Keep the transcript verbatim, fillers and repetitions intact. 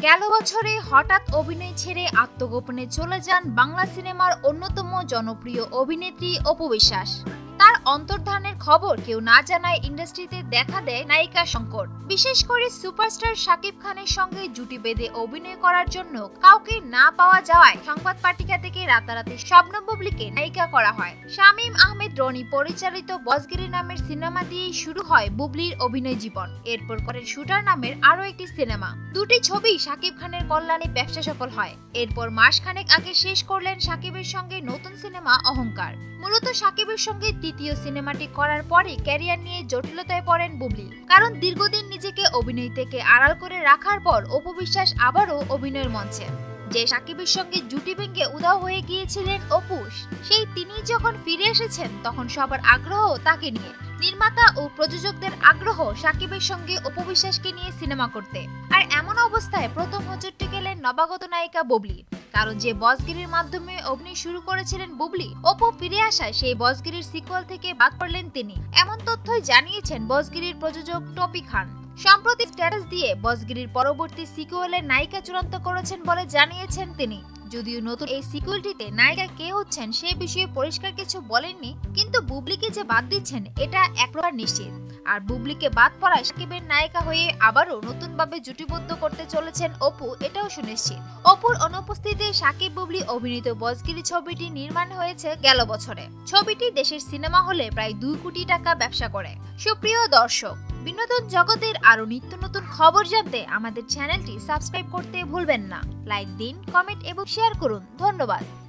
গেল বছরে হঠাৎ অভিনয় ছেড়ে আত্মগোপনে চলে যান বাংলা সিনেমার অন্যতম জনপ্রিয় অভিনেত্রী অপু বিশ্বাস। তার অন্তর্ধানের খবর কেউ না জানায় ইন্ডাস্ট্রিতে দেখা দেয় নায়িকা সংকট। বিশেষ করে সুপারস্টার শাকিব খানের সঙ্গে জুটি বেঁধে অভিনয় করার জন্য কাউকে না পাওয়া যাওয়ায় সংবাদ পাঠিকা থেকে রাতারাতি শবনম বুবলিকে নায়িকা করা হয়। শামীম আহমেদ রনি পরিচালিত বসগিরি নামের সিনেমা দিয়েই শুরু হয় বুবলির অভিনয় জীবন। এরপর করেন শুটার নামের আরো একটি সিনেমা। দুটি ছবি শাকিব খানের কল্যাণে ব্যবসা সফল হয়। এরপর মাসখানেক আগে শেষ করলেন শাকিবের সঙ্গে নতুন সিনেমা অহংকার। মূলত শাকিবের সঙ্গে তৃতীয় সিনেমাটি করার পরে ক্যারিয়ার নিয়ে জটিলতায় পড়েন বুবলি। কারণ দীর্ঘদিন নিজেকে অভিনয় থেকে আড়াল করে রাখার পর অপু বিশ্বাস আবারও অভিনয়ের মঞ্চে। যে শাকিবের সঙ্গে জুটি ভেঙে উধাও হয়ে গিয়েছিলেন অপু, সেই তিনি যখন ফিরে এসেছেন তখন সবার আগ্রহ তাকে নিয়ে। নির্মাতা ও প্রযোজকদের আগ্রহ শাকিবের সঙ্গে অপু বিশ্বাসকে নিয়ে সিনেমা করতে। আর এমন অবস্থায় প্রথম হোঁচটটি গেলেন নবাগত নায়িকা বুবলি। কারণ যে বসগিরির মাধ্যমে অভিনয় শুরু করেছিলেন বুবলি, অপু ফিরে আসায় সেই বসগিরির সিকুয়েল থেকে বাদ পড়লেন তিনি। এমন তথ্যই জানিয়েছেন বসগিরির প্রযোজক টপি খান। সম্প্রতি স্ট্যাটাস দিয়ে বসগিরির পরবর্তী সিকুয়েলের নায়িকা চূড়ান্ত করেছেন বলে জানিয়েছেন তিনি। যদিও নতুন এই সিকুয়েলটিতে নায়িকা কে হচ্ছেন সে বিষয়ে পরিষ্কার কিছু বলেননি, কিন্তু বুবলিকে যে বাদ দিচ্ছেন এটা এক প্রকার নিশ্চিত। আর বুবলিকে বাদ পড়ায় শাকিবের নায়িকা হয়ে আবারও নতুনভাবে জুটিবদ্ধ করতে চলেছেন অপু, এটাও সুনিশ্চিত। অপুর অনুপস্থিতিতে শাকিব বুবলি অভিনীত বসগিরি ছবিটি নির্মাণ হয়েছে গেল বছরে। ছবিটি দেশের সিনেমা হলে প্রায় দুই কোটি টাকা ব্যবসা করে। সুপ্রিয় দর্শক, বিনোদন জগতের আরো নিত্য নতুন খবর জানতে আমাদের চ্যানেলটি সাবস্ক্রাইব করতে ভুলবেন না। লাইক দিন, কমেন্ট এবং শেয়ার করুন। ধন্যবাদ।